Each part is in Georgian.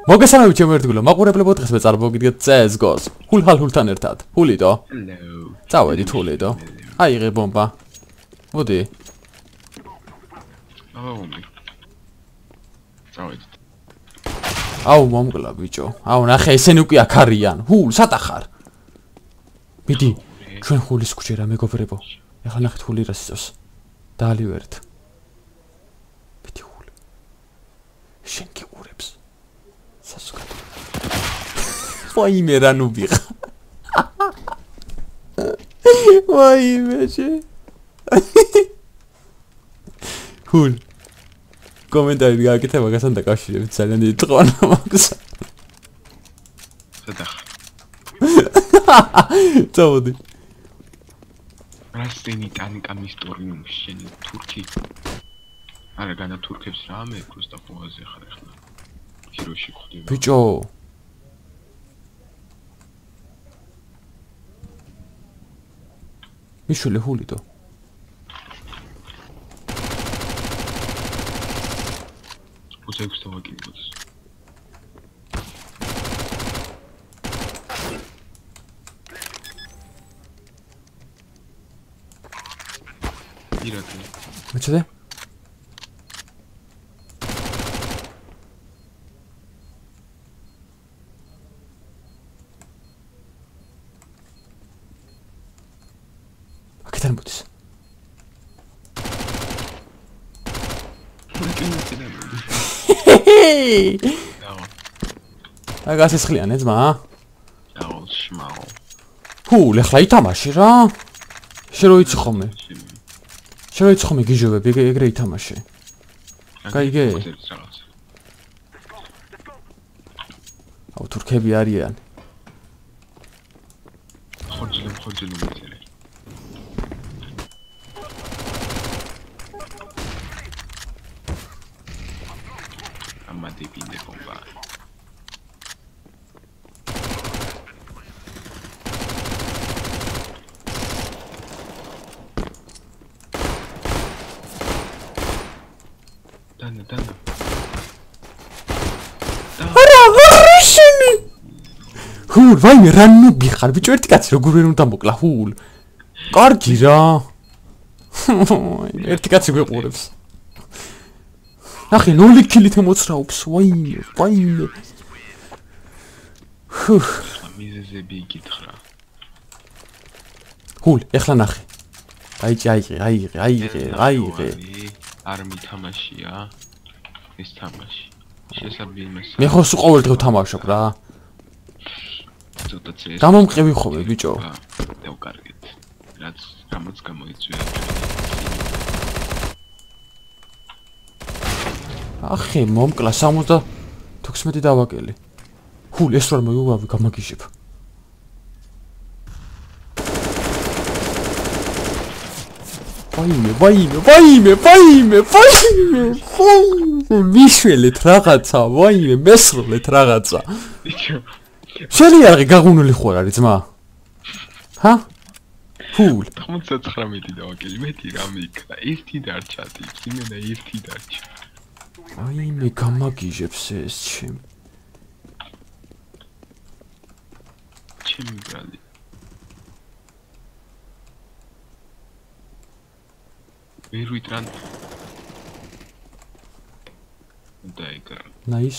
მოგესალმებით ჩემო ერთგულო, მაყურებლებო დღეს მე წარმოგიდგენთ CS:GO-ს. ჰულთან ერთად. ჰულიდო. Hello. წავედით ჰულიდო. აიღე ბომბა. მოდი. წავედით. აუ მომგლა ბიჭო. აუ ნახე ესენი უკვე აქ არიან. ჰულ სატახარ. მიდი. ჩვენ ჰულის ქუჩერა მეგობრებო. ეხლა ნახეთ ჰული რა სიცოს. დაალივერთ. მიდი ჰულ. შენ გიყურებს. სასუქად. ვაიმე რა ნუ ვიღა. ვაიმე შე. ჰულ. კომენტარი გააკეთე მაგასთან დაკავშირებით ძალიან დიდი თხოვნა მაქვს. სადახ. წავედი. რასტენი ტანკა მისტორიუმ შენი თურქი. არა განა თურქებს რამე просто ყველაზე ხარ ახლა. ჰიროში ხდება. ბიჭო. მიშული ჰულიდო. უცექს დავაკიდოს. ირაკი. მეცადე? აქედან მოდის. აგას ისხლიან ძმა? აუ შმაო. ჰულ ეხლა ითამაში რა? შენ რო იცი ხომე? შენ რო იცი ხომე გიჟობები ეგრე ითამაში. გაიგე? აუ თურქები არიან. ხოჯილი მიწერე. ამადი პინდე ბომბა. დანა. არა, ვარიშინი. ჰულ, ვაიმე რა ნუბი ხარ, ბიჭო ერთი კაცი როგორ ვერ უნდა მოკლა ჰულ. კარგი რა. ერთი კაცი გვეყურებს. ნახე 0 კილით მოძრაობს, ვაიმე. მიზეზები იკითხრა. ჰულ, ეხლა ნახე. აიღე. არ მითამაშია ეს თამაში. შესაბამის. მე ხო სულ ყოველდღე ვთამაშობ რა. ცოტა წეს. გამომყევი ხოლმე ბიჭო. დავკარგეთ. რამაც გამოიწვია. ახე მომკლა 76 დავაკელი. ჰულ ეს რა მოიუვავი გამაგიჟებ. ვაიმე. მიშველეთ რაღაცა, ვაიმე, მესროლეთ რაღაცა. შეიძლება გაგუნული ხო არის ძმა? ჰა? ჰულ. 99 დავაკელი, მეტი რამე იქნა. ერთი დარჩა, იმენა ერთი დარჩა. ვაიმე, გამაგიჟებს ეს ჩემ. ჩემი ბრალი. ვერ ვიტრან. დაიგრა. ნაის.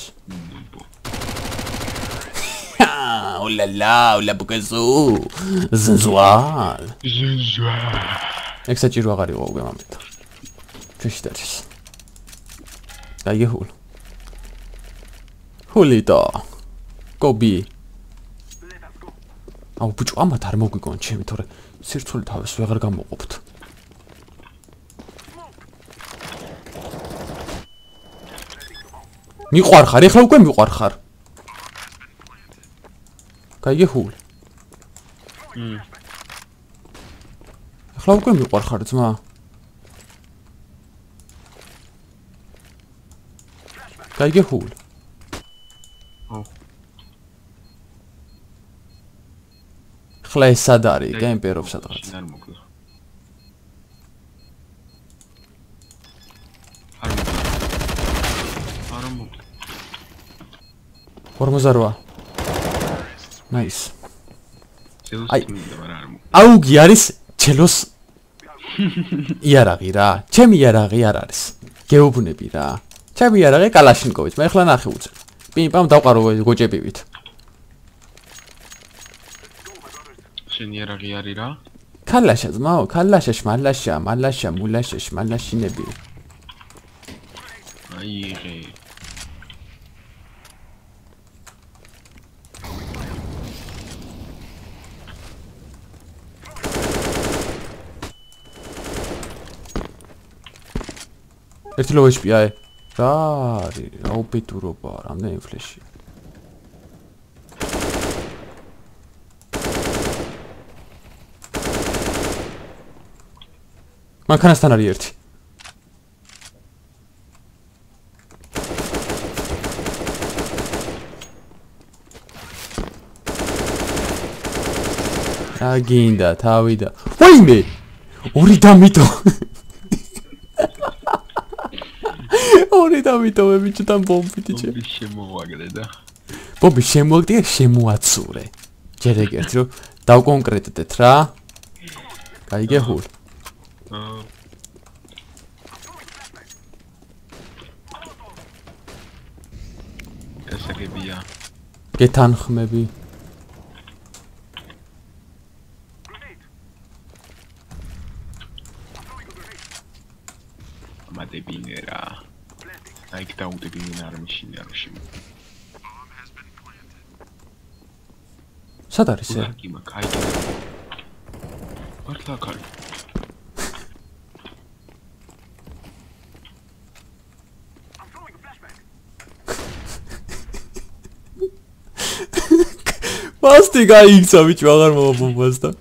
ולה ბუკეზუ. ზენზუალ. ექსაჭირო აღარ იყო უკვე მომენტ. შეში დაჭის. გაიგე ჰულ. ჰულიდო. გობი. აუ ბიჭო ამათ არ მოგვიგონ ჩემი თორე სირცული თავის ვეღარ გამოყოფთ. მიყვარხარ, ეხლა უკვე მიყვარხარ. გაიგე ჰულ. ეხლა უკვე მიყვარხარ ძმა. გაიგე ჰულ. ხლა ეს სად არის? გემპერობ სადღაც. არ მოგლა. არ მოგლა. 48. Nice. ზეუსი მინდა მაგრამ არ მო. აუგი არის ჩელოს იარაღი რა. ჩემი იარაღი არ არის. გეუბნები რა. ჩემი იარაღი კალაშნიკოვიც. მე ახლა ნახე უწევ. პიმპამ დავყარო გოჭებივით. შენი იარაღი არის რა? ქალაშა ძმაო, ქალაშა, შმალაშა, მალაშა, მულაშა, შმალაშინები. აი იღე. ერთი ლო HP აი. რა არის? რა უბედურობა, რამდენი ფლეში. მანქანასთან არის ერთი. აგინდა თავი და ვაიმე! ორი დამიტო. ორი დამიტო მე ბიჭთან ბომბით იჭე. ბომბი შემოვაგრე და ბომბი შემოაგდე და შემოაცურე. ჯერ ეგ ერთი რომ დავკონკრეტდეთ რა. გაიგე ჰულ. ესაგებია. გეთანხმები. ამადებინერა. აი დაუდებინერა არ მიშინე არ შემო. სად არის ეს? კი მაგ აი. მართლა კარი. მასტი გაიქცა ბიჭო აღარ მომბომბას და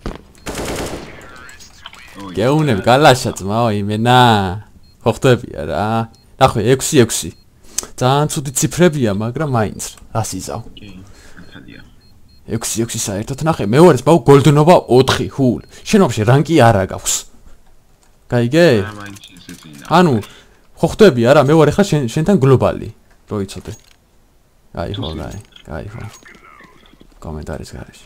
გეუნებ გალაშა ძმაო იმენა ხო ხდებია რა ნახე 6 ძალიან ცუდი ციფრებია მაგრამ მაინც რას იზავ კი მართალია 6 საერთოდ ნახე მეორეს ბაუ გოლდნობა 4 ჰულ შენ ვაფშე რანკი არა გაქვს გაიგე ანუ ხო ხდებია რა მეორე ხარ შენთან გლობალი რო იცოდე აი ხო აი ხო კომენტარის გარეშე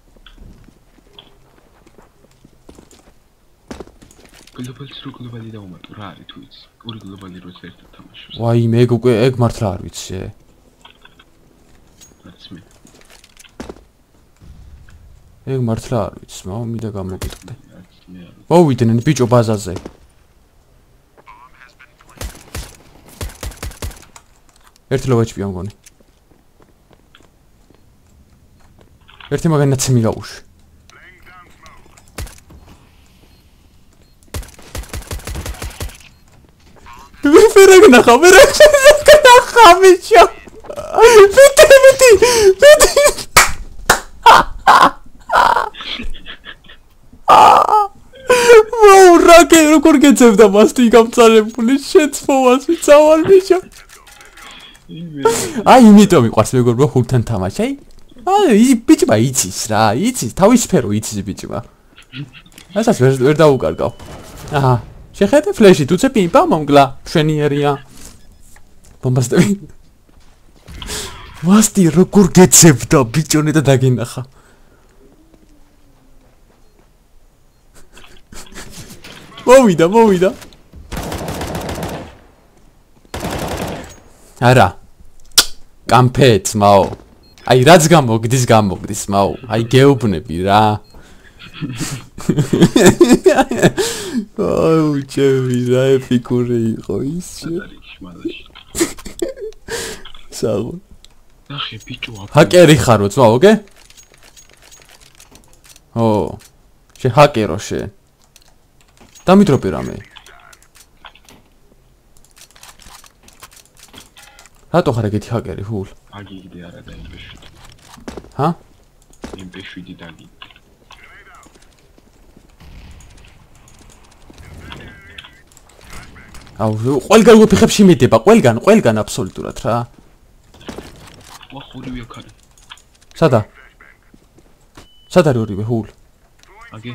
გლობალი დაუმატო რა არის თუ იცი ორი გლობალი როც ერთად თამაშობს ვაი მე უკვე ეგ მართლა არ ვიცი ეგ მართლა არ ვიცი მინდა გამოგიტყდე მოვიდნენ ბიჭო ბაზაზე ერთი ლოვეჭი ამგონი ერთი მაგანაც მიგაუში ვერაგნა ხამიჩო ბიტი ვაუ რაკე როგორ გეცევდა მასტი გამწარებული შეცხოვას ვიცავარ ბიჭო აი იმიტომ მიყვარს მეგობრებო ხულთან თამაში აი ბიჭმა იცის რა იცის თავის სფერო იცის ბიჭმა ასაც ვერ დაუკარგავ აჰა შეხედე ფლეში თუცე პიმპა მომგლა მშვენიერია ბომბასტები მასტი როგორ გეცებდა ბიჭონე და დაგინახა მოვიდა არა კამფეთ მაო აი რაც გამოგდის მაო აი გეუბნები რა აუ ჩემი რა ეპიკური იყო ის საღო ნახე ბიჭო ჰაკერი ხარო ძმაო ოკე ო შე ჰაკერო შე დამიდროპე რამე რატო ხარ ეგეთი ჰაკერი ჰულ აგიგდე არა და იმპეშვიდი ჰა იმპეშვიდი დაგი აუ ყველგან ვიფიხებში მიდება ყველგან აბსოლუტურად რა ორივე ხარი სადა არის ორივე ჰულ აგე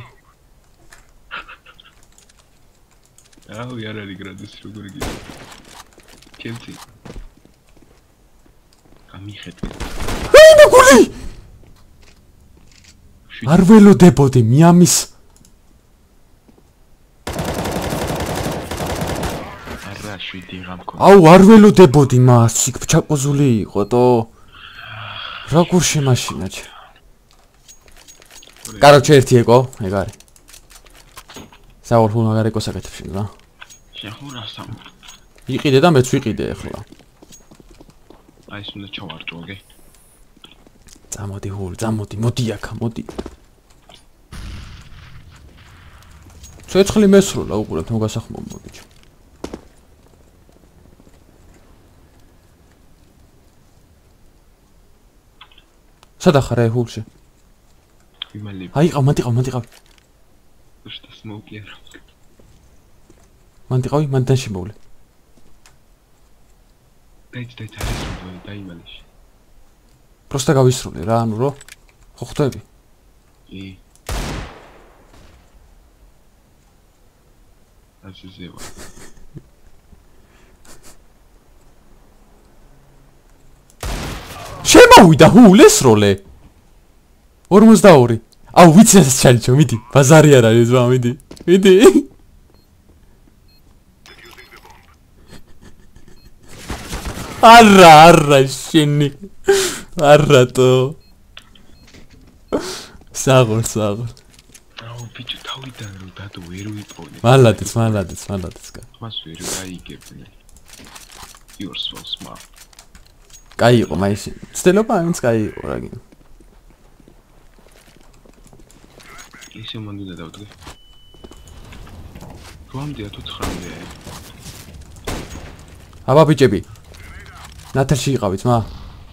აუ არ არის გრადუსი როგორი გიგი ჩემცი მიხედვი. აინა გული! არ ველოდებოდი მიამის. არა, 7 ღამ მქონდა. აუ, არ ველოდებოდი მას, იქ ჩაკოზული იყო თო. როგორ შემაშინაჩ. კაროჩე ერთი ეკო, ეგ არის. საერთოდ მაგარ ეკოს აკეთებ შენ რა. შეხურა სამ. იყიდე და მეც ვიყიდე ახლა. აი ეს უნდა ჩავარჭო, ოკეი? წამოდი ჰული, წამოდი, მოდი აქ, მოდი. ცეცხლი მესროლა უყურეთ, მოგასახმო ბიჭო. სადა ხარ ჰულში? იმალი. აიყავ, მანდიყავ. შტა სმოკი არა. მანდიყავი, მანდან შემოვლე. დაიმალიშ. პროსტა გავისროლე რა, ანუ რო ხო ხვდები? კი. ასიზევა. შემოვიდა ჰულეს როლე. 42. აუ ვიცი ეს ჩალიჩო, მიდი. ბაზარი არ არის ზვა, მიდი. არა შენი. არათო. საღოლ. აუ ბიჭო თავიდან რომ დადო ვერ ვიპოვე. მალადეც კა. მას ვერ გაიგებინე. You're so smart. კაი იყო მაისი. ცდილობა აინც კაი იყო რა გინდა. ისე მანდ დავდგე. რომდია თუ 9-მდე. აბა ბიჭები. ნათელში იყავით მა?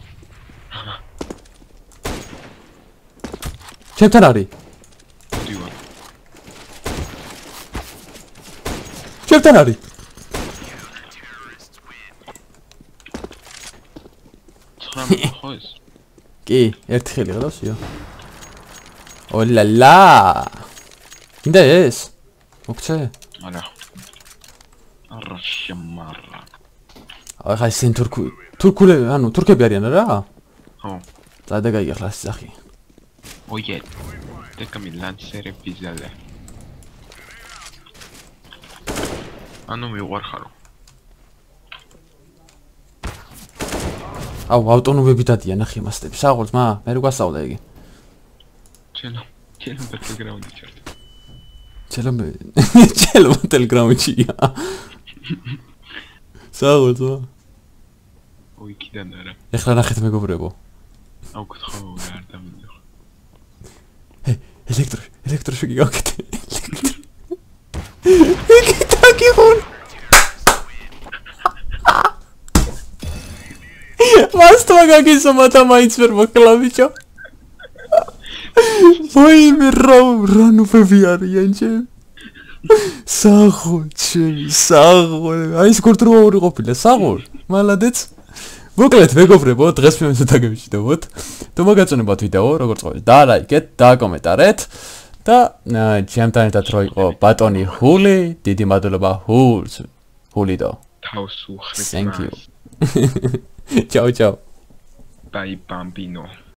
ჩემთან არის? დივა. ჩემთან არის? ხოის. კი, ერთი ხელი გადავსიო. ოლალა. ინდა ეს? მოგცე? არა. არა შემარა. ახლა ისინი თურქულები, ანუ თურქები არიან რა? ხო. წადა გაიგე ახლა სახი. ოიე. დეკამი ლანსერე პიზალე. ანუ მივყარხარო. აუ ავტონომები დადიან ნახე მასტები. საღოლს მა, მე რო გასწავლა იგი. ჩელო ბეთელგრაუნდი ჩერტ. ჩელო ბეთელგრაუნდია. საღოლს მა. ოი კიდან არა. ეხლა ნახეთ მეგობრებო. აუ გთხოვ რა არ დამიდიხ. ელექტროშოკი გავკეთე. იგი დაგიღონ. მას თვაგაგისო მათა მაინც ვერ მოხლა ბიჭო. ვაიმე რანუფები არიან ჩემ. საღოლ. აი ეს გორდროა ორი ყოფილა საღოლ. მალადეც. მოკლედ მეგობრებო, დღეს მე დაგემშვიდობოთ. თუ მოგაწონებათ ვიდეო, როგორც ყოველთვის, დალაიქეთ, დააკომენტარეთ და ჩემთან ერთად რო იყო ბატონი ჰული, დიდი მადლობა ჰულს. ჰულიდო. თავს უხრით. Thank you. Ciao. Dai bambino.